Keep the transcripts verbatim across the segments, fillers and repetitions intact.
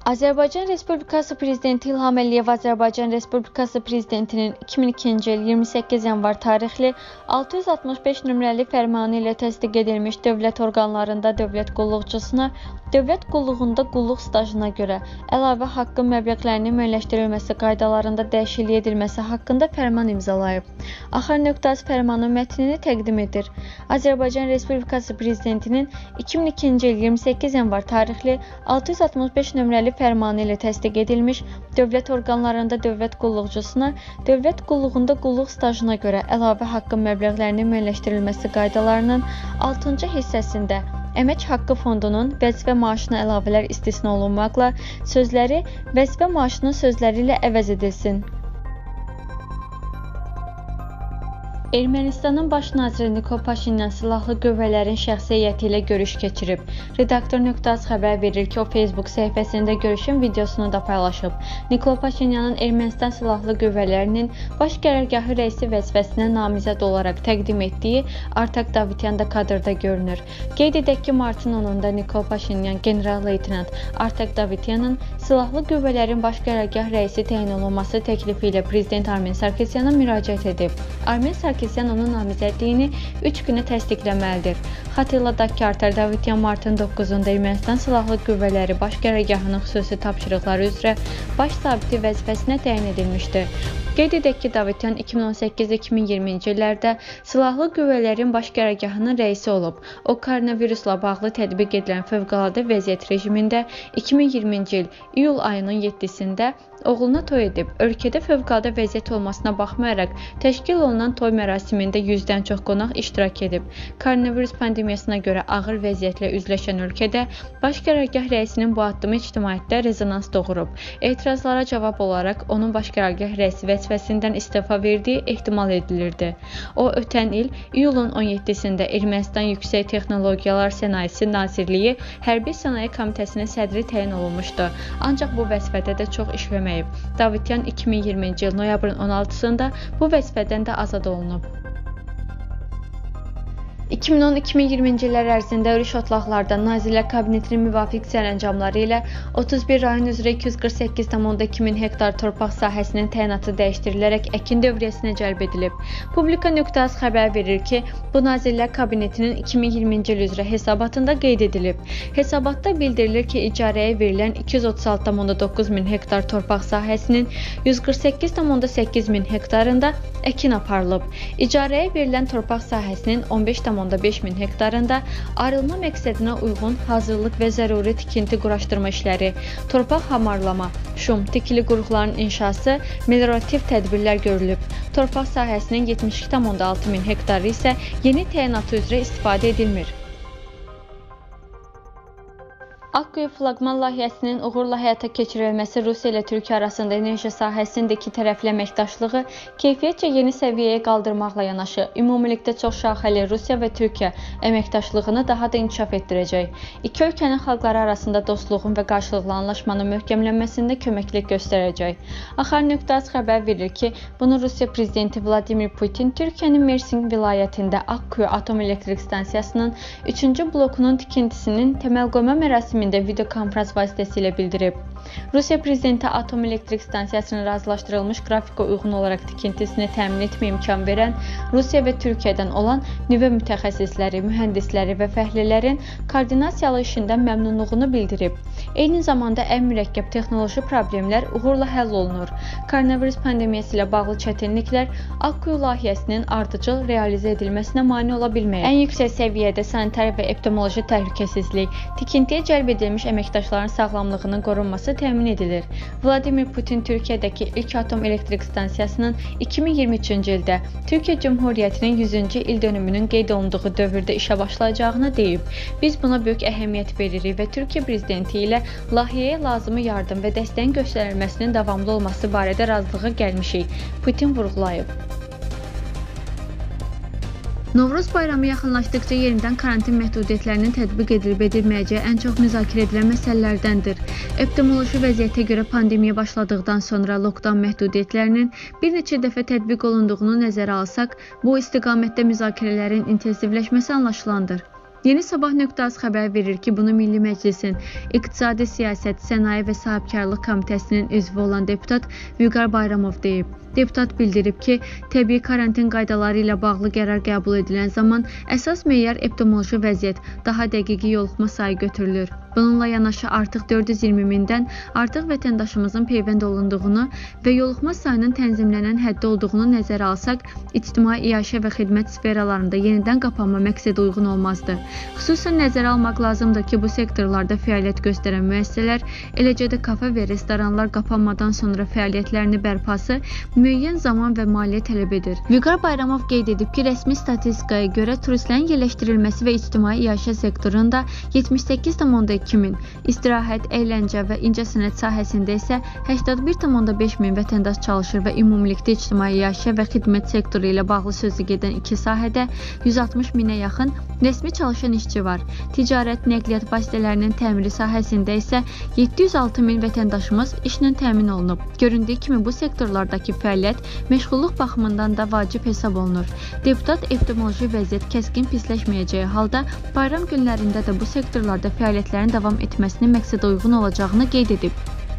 Azərbaycan Respublikası Prezidenti İlham Əliyev Azərbaycan Respublikası Prezidentinin iki min ikinci il iyirmi səkkiz yanvar tarixli altı yüz altmış beş nömrəli fərmanı ilə təsdiq edilmiş dövlət orqanlarında dövlət qulluqçusuna dövlət qulluğunda qulluq stajına görə əlavə haqqın məbləğlərinin müəyyənləşdirilməsi qaydalarında dəyişiklik edilməsi haqqında fərman imzalayıb. Axar nöqtəsi fərmanın mətnini təqdim edir. Azərbaycan Respublikası Prezidentinin iki min ikinci il iyirmi səkkiz yanvar tarixli altı yüz altmış beş nömrəli fərmanı ilə təsdiq edilmiş dövlət orqanlarında dövlət qulluqçusuna dövlət qulluğunda qulluq stajına görə əlavə haqqın məbləğlərinin müəyyənləşdirilməsi qaydalarının altıncı hissəsində Əmək haqqı fondunun vəzifə maaşına əlavələr istisna olunmaqla sözləri vəzifə maaşının sözləri ilə əvəz edilsin. Ermənistanın baş naziri Nikol Paşinyan silahlı qüvvələrin şəxsi heyəti ilə görüş keçirib. Redaktor nöqtəsi xəbər verir ki, o Facebook səhifəsində görüşün videosunu da paylaşıb. Nikol Paşinyanın Ermənistan silahlı qüvvələrinin baş qərargahı rəisi vəzifəsinə namizəd olaraq təqdim etdiyi Artak Davityan da kadrda görünür. Qeyd edək ki, martın onunda Nikol Paşinyan general-leytenant Artak Davityanın silahlı qüvvələrin baş qərargah rəisi təyin olunması təklifi ilə prezident Armen Sarkisyana müraciət edib. Armen Sarkisyan onun namizədliyini üç günə təsdiqləməlidir. Xatırladaq ki, Artak Davityan martın doqquzunda Ermənistan silahlı qüvvələri baş qərargahının xüsusi tapşırıqları üzrə baş zabiti vəzifəsinə təyin edilmişdi. Qeyd edək ki, Davityan iki min on səkkiz iki min iyirminci illərdə silahlı qüvvələrin baş qərargahının rəisi olub. O, koronavirusla bağlı tətbiq edilən fövqəladə vəziyyət rejimində iki min iyirminci il iyul ayının yeddisində oğluna toy edib. Ölkədə fövqəladə vəziyyət olmasına baxmayaraq, təşkil olunan toy mərasimində yüzdən çox qonaq iştirak edib. Koronavirus pandemiyasına görə ağır vəziyyətlə üzləşən ölkədə baş qərargah rəisinin bu addımı ictimaiyyətdə rezonans doğurub. Etirazlara cavab olaraq onun baş qərargah rəisi vəzifəsindən istefa verdiyi ehtimal edilirdi. O, ötən il iyulun on yeddisində Ermənistan Yüksək Texnologiyalar Sənayesi Nazirliyi Hərbi Sənaye Komitəsinin sədri təyin olunmuşdu. Ancaq bu vəzifədə də çox işləməyib. Davityan iki min iyirminci il noyabrın on altısında bu vəzifədən də azad olunub. iki min on iki min iyirminci illər ərzində örüş otlaqlarda Nazirlər Kabinetinin müvafiq sərəncamları ilə otuz bir rayon üzrə iki yüz qırx səkkiz tam iki min hektar torpaq sahəsinin təyinatı dəyişdirilərək əkin dövriyyəsinə cəlb edilib. Publika nöqtəsi xəbər verir ki, bu Nazirlər Kabinetinin iki min iyirminci il üzrə hesabatında qeyd edilib. Hesabatda bildirilir ki, icarəyə verilən iki yüz otuz altı tam doqquz min hektar torpaq sahəsinin yüz qırx səkkiz tam səkkiz min hektarında əkin aparılıb. İcarəyə verilən torpaq sahəsinin on beş tam beş min hektarında ayrılma məqsədinə uyğun hazırlıq və zəruri tikinti quraşdırma işləri, torpaq hamarlama, şum, tikili quruqların inşası, meliorativ tədbirlər görülüb. Torpaq sahəsinin yetmiş iki tam altı min hektarı isə yeni təyinatı üzrə istifadə edilmir. Akkuyu flaqman layihəsinin uğurla həyata keçirilməsi Rusiya ilə Türkiyə arasında enerji sahəsindəki tərəfli əməkdaşlığı keyfiyyətcə yeni səviyyəyə qaldırmaqla yanaşı, ümumilikdə çox şaxəli Rusiya və Türkiyə əməkdaşlığını daha da inkişaf etdirəcək. İki ölkənin xalqları arasında dostluğun və qarşılıqlı anlaşmanın möhkəmlənməsində köməklik göstərəcək. Axar nöqtəsi xəbər verir ki, bunu Rusiya prezidenti Vladimir Putin Türkiyənin Mersin vilayətində Akkuyu atom elektrik stansiyasının üçüncü blokunun tikintisinin təməl qoyma mərasimində videokonferans vasitəsilə bildirib. Rusiya prezidenti atom elektrik stansiyasının razılaşdırılmış qrafika uyğun olaraq tikintisini təmin etməyə imkan verən Rusiya və Türkiyədən olan nüvə mütəxəssisləri, mühəndisləri və fəhlələrin koordinasiyalı işindən məmnunluğunu bildirib. Eyni zamanda ən mürəkkəb texnoloji problemlər uğurla həll olunur. Koronavirus pandemiyası ilə bağlı çətinliklər Akkuyu layihəsinin ardıcıl realizə edilməsinə mane ola bilməyib. Ən yüksək səviyyədə sanitar və epidemioloji təhlükəsizlik, tikintiyə cəlb edilmiş əməkdaşların sağlamlığının qorunması təmin edilir. Vladimir Putin Türkiyədəki ilk atom elektrik stansiyasının iki min iyirmi üçüncü ildə Türkiyə Cümhuriyyətinin yüzüncü il dönümünün qeyd olunduğu dövrdə işə başlayacağını deyib. Biz buna böyük əhəmiyyət veririk və Türkiyə prezidenti ilə layihəyə lazımi yardım və dəstəyin göstərilməsinin davamlı olması barədə razılığa gəlmişik, Putin vurğulayıb. Novruz bayramı yaxınlaşdıqca yenidən karantin məhdudiyyətlərinin tətbiq edilib-edilməyəcəyi ən çox müzakirə edilən məsələlərdəndir. Epidemioloji vəziyyətə görə pandemiya başladıqdan sonra lockdown məhdudiyyətlərinin bir neçə dəfə tətbiq olunduğunu nəzərə alsaq, bu istiqamətdə müzakirələrin intensivləşməsi anlaşılandır. Yeni Sabah.az xəbər verir ki, bunu Milli Məclisin İqtisadi Siyasət, Sənaye və Sahibkarlıq Komitəsinin üzvü olan deputat Vüqar Bayramov deyib. Deputat bildirib ki, təbii karantin qaydaları ilə bağlı qərar qəbul edilən zaman əsas meyar epidemioloji vəziyyət, daha dəqiqi yoluxma sayı götürülür. Bununla yanaşı artıq dörd yüz iyirmi mindən artıq vətəndaşımızın peyvənd olunduğunu və yoluxma sayının tənzimlənən həddi olduğunu nəzərə alsaq, ictimai iaşə və xidmət sferalarında yenidən qapanma məqsədə uyğun olmazdı. Xüsusən nəzərə almaq lazımdır ki, bu sektorlarda fəaliyyət göstərən müəssisələr, eləcə də kafe və restoranlar qapanmadan sonra fəaliyyətlərini bərpası müəyyən zaman və maliyyə tələb edir. Vüqar Bayramov qeyd edib ki, rəsmi statistikaya görə turistlərin yerləşdirilməsi və ictimai iaşə sektorunda yetmiş səkkiz tam iki min, istirahət, əyləncə və incəsənət sahəsində isə səksən bir tam beş min vətəndaş çalışır və ümumilikdə ictimai iaşə və xidmət sektoru ilə bağlı sözü gedən iki sahədə yüz altmış minə yaxın rəsmi çalışan işçi var. Ticarət, nəqliyyat vasitələrinin təmiri sahəsində isə yeddi yüz altı min vətəndaşımız işlə təmin olunub. Göründüyü kimi bu sektorlardakı fəaliyyət məşğulluq baxımından da vacib hesab olunur. Deputat epidemioloji vəziyyət kəskin pisləşməyəcəyi halda bayram günlərində də bu sektorlarda fəaliyyətlərin davam etməsinin məqsədə uyğun olacağını qeyd edib.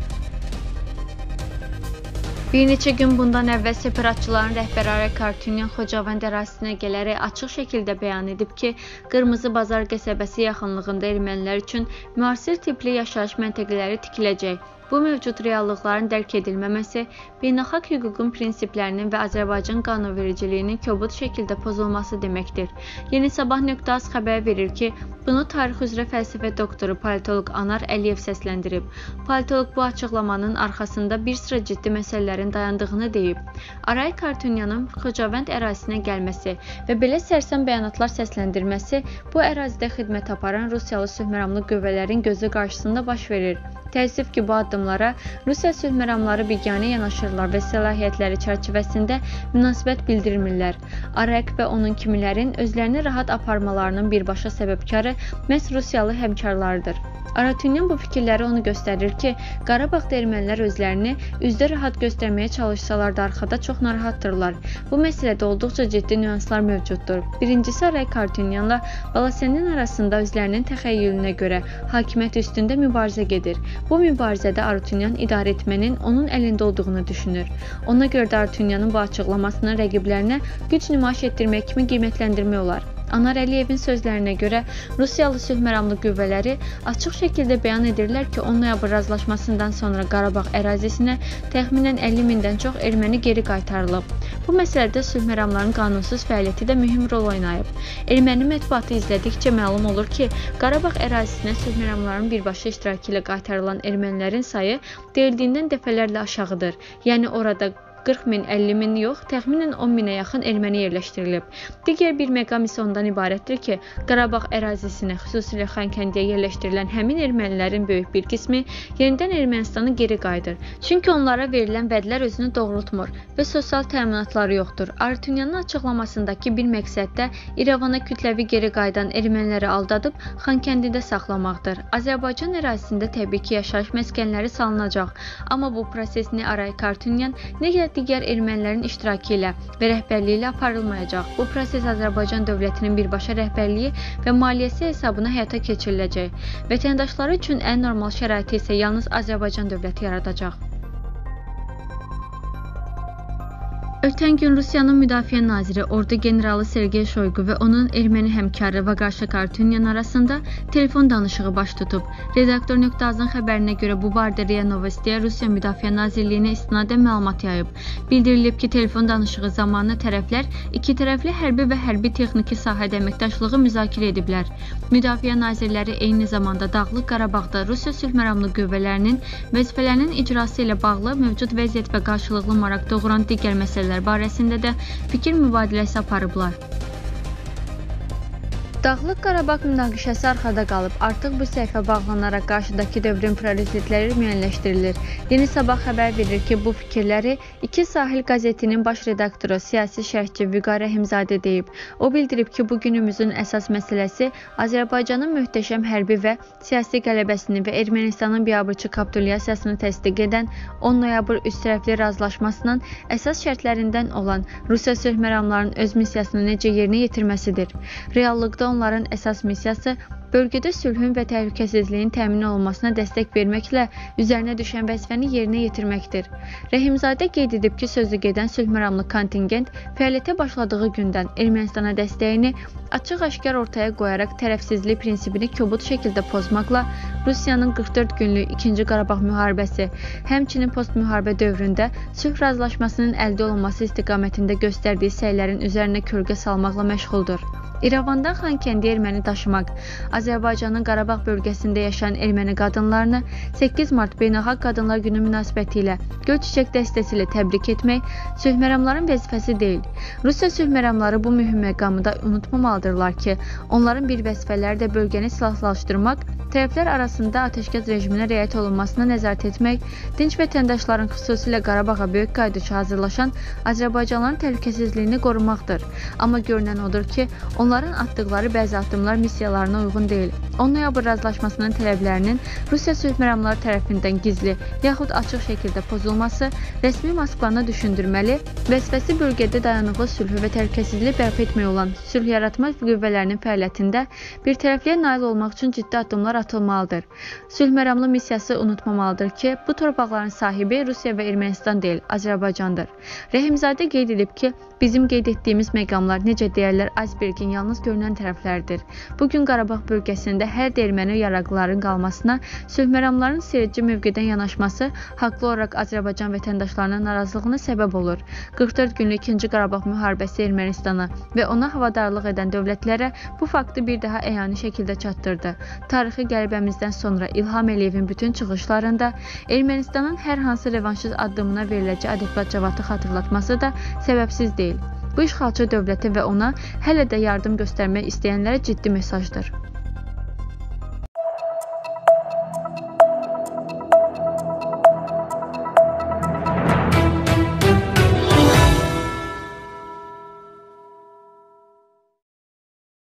Bir neçə gün bundan əvvəl separatçıların rəhbəri Aray Kartunyan Xocavənd ərazisinə gələrək açıq şəkildə bəyan edib ki, Qırmızı Bazar qəsəbəsi yaxınlığında ermənilər üçün müasir tipli yaşayış məntəqələri tikiləcək. Bu mövcud reallıqların dərk edilməməsi, beynəlxalq hüququn prinsiplərinin və Azərbaycan qanunvericiliyinin kobud şəkildə pozulması deməkdir. Yeni Sabah.az xəbər verir ki, bunu tarix üzrə fəlsəfə doktoru politoloq Anar Əliyev səsləndirib. Politoloq bu açıqlamanın arxasında bir sıra ciddi məsələlərin dayandığını deyib. Aray Kartunyanın Xocavənd ərazisinə gəlməsi və belə sərsəm bəyanatlar səsləndirməsi bu ərazidə xidmət aparan Rusiyalı sülhməramlı qüvvələrin gözü qarşısında baş verir. Təəssüf ki, bu addımlara Rusiya sülhməramları biganə yanaşırlar və səlahiyyətləri çərçivəsində münasibət bildirmirlər. Arayk və onun kimilərin özlərini rahat aparmalarının birbaşa səbəbkarı məhz Rusiyalı həmkarlarıdır. Aratunyan bu fikirləri onu göstərir ki, Qarabağda ermənilər özlərini üzdə rahat göstərməyə çalışsalar da arxada çox narahatdırlar. Bu məsələdə olduqca ciddi nüanslar mövcuddur. Birincisi, Aray Kartunyanla Balasenin arasında özlərinin təxəyyülünə görə hakimiyyət üstündə mübarizə gedir. Bu mübarizədə Aratunyan idarə etmənin onun əlində olduğunu düşünür. Ona görə də Aratunyanın bu açıqlamasını rəqiblərinə güc nümayiş etdirmək kimi qiymətləndirmək olar. Anar Əliyevin sözlərinə görə Rusiyalı sülhməramlı qüvvələri açıq şəkildə bəyan edirlər ki, on noyabr razılaşmasından sonra Qarabağ ərazisinə təxminən əlli mindən çox erməni geri qaytarılıb. Bu məsələdə sülhməramların qanunsuz fəaliyyəti də mühüm rol oynayıb. Erməni mətbuatı izlədikcə məlum olur ki, Qarabağ ərazisinə sülhməramların birbaşa iştirakı ilə qaytarılan ermənilərin sayı deyildiyindən dəfələrlə aşağıdır. Yəni orada qırx min, əlli min yox, təxminən on minə yaxın erməni yerləşdirilib. Digər bir məqam isə ondan ibarətdir ki, Qarabağ ərazisinə, xüsusilə Xankəndiyə yerləşdirilən həmin ermənilərin böyük bir qismi yenidən Ermənistana geri qayıdır. Çünki onlara verilən vədlər özünü doğrultmur və sosial təminatları yoxdur. Aratunyanın açıqlamasındakı bir məqsəd də İrəvana kütləvi geri qayıdan erməniləri aldadıb Xankəndidə saxlamaqdır. Azərbaycan ərazisində təbii ki, yaşayış məskənləri salınacaq. Amma bu proses nə Aray Kartunyan, nə digər ermənilərin iştirakı ilə və rəhbərliyi ilə aparılmayacaq. Bu proses Azərbaycan dövlətinin birbaşa rəhbərliyi və maliyyəsi hesabına həyata keçiriləcək. Vətəndaşları üçün ən normal şəraiti isə yalnız Azərbaycan dövləti yaradacaq. Ötən gün Rusiyanın Müdafiə naziri Ordu generalı Sergey Shoygu və onun erməni həmkarı Vaqarsha Kartunyan arasında telefon danışığı baş tutub. Redaktor.azın xəbərinə görə bu barədə R I A Novostiya Rusiya Müdafiə Nazirliyinə istinadən məlumat yayıb. Bildirilib ki, telefon danışığı zamanı tərəflər iki tərəfli hərbi və hərbi texniki sahədə əməkdaşlığı müzakirə ediblər. Müdafiə nazirləri eyni zamanda Dağlıq Qarabağda Rusiya sülhməramlı qüvvələrinin vəzifələrinin icrası ilə bağlı mövcud vəziyyət və qarşılıqlı maraq doğuran digər məsələlər barəsində də fikir mübadiləsi aparıblar. Dağlıq Qarabağ münaqişəsi arxada qalıb. Artıq bu səhifə bağlanaraq qarşıdakı dövrün prioritetləri müəyyənləşdirilir. Yeni Sabah xəbər verir ki, bu fikirləri İki Sahil qəzetinin baş redaktoru, siyasi şərhçi Vüqar Rəhimzadə deyib. O bildirib ki, bu günümüzün əsas məsələsi Azərbaycanın möhtəşəm hərbi və siyasi qələbəsini və Ermənistanın biabırçı kapitulyasiyasını təsdiq edən on noyabr üçtərəfli razılaşmasının əsas şərtlərindən olan Rusiya sülhməramlarının öz missiyasını necə yerinə yetirməsidir. Reallıqda onların əsas missiyası bölgədə sülhün və təhlükəsizliyin təmin olunmasına dəstək verməklə üzərinə düşən vəzifəni yerinə yetirməkdir. Rəhimzadə qeyd edib ki, sözü gedən sülh məramlı kontingent fəaliyyətə başladığı gündən Ermənistana dəstəyini açıq-aşkar ortaya qoyaraq tərəfsizlik prinsipini kobud şəkildə pozmaqla Rusiyanın qırx dörd günlük ikinci Qarabağ müharibəsi, həmçinin post-müharibə dövründə sülh razılaşmasının əldə olunması istiqamətində göstərdiyi səylərin üzərinə kölgə salmaqla məşğuldur. İrəvandan Xankəndiyə erməni daşımaq, Azərbaycanın Qarabağ bölgəsində yaşayan erməni qadınlarını səkkiz mart Beynəlxalq Qadınlar Günü münasibətilə göl çiçək dəstəsi ilə təbrik etmək sülh məramların vəzifəsi deyil. Rusiya sülh məramları bu mühüm məqamı da unutmamalıdırlar ki, onların bir vəzifələri də bölgəni silahlaşdırmaq, tərəflər arasında atəşkəs rejiminə riayət olunmasına nəzarət etmək, dinc vətəndaşların xüsusilə Qarabağa böyük qayıdışı hazırlaşan Azərbaycanlıların təhlükəsizliyini qorumaqdır. Amma görünən odur ki, onların atdıqları bəzi addımlar missiyalarına uyğun deyil. on noyabr razılaşmasının tələblərinin Rusiya sülh məramları tərəfindən gizli yaxud açıq şəkildə pozulması rəsmi Moskvanı düşündürməli, vəzifəsi bölgədə dayanıqlı sülhü və təhlükəsizliyi bərpa etmək olan sülh yaratma qüvvələrinin fəaliyyətində bir tərəfliyə nail olmaq üçün ciddi addımlar atılmalıdır. Sülh məramlı missiyası unutmamalıdır ki, bu torpaqların sahibi Rusiya və Ermənistan deyil, Azərbaycandır. Rəhimzadə qeyd edib ki, bizim qeyd etdiyimiz məqamlar necə deyərlər icebergin yalnız görünən tərəflərdir. Bugün Qarabağ bölgəsində hər də erməni yaraqlıların qalmasına, sülh məramların seyirci mövqedən yanaşması haqlı olaraq Azərbaycan vətəndaşlarının narazılığına səbəb olur. qırx dörd günlük ikinci Qarabağ müharibəsi Ermənistana və ona havadarlıq edən dövlətlərə bu faktı bir daha əyani şəkildə çatdırdı. Tarixi qələbəmizdən sonra İlham Əliyevin bütün çıxışlarında Ermənistanın hər hansı revanşist addımına veriləcək adekvat cavabı xatırlatması da səbəbsiz deyil. Bu işğalçı dövlətə və ona hələ də yardım göstərmək istəyənlərə ciddi mesajdır.